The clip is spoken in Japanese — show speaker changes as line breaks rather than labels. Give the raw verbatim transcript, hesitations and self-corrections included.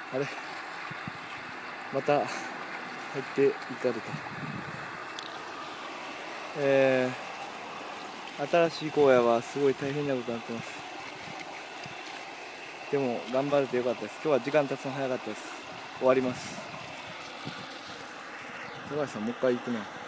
あれまた入っていかれた。えー、新しい荒野はすごい大変なことになってます。でも頑張れてよかったです。今日は時間経つの早かったです。終わります。高橋さんもう一回行くな。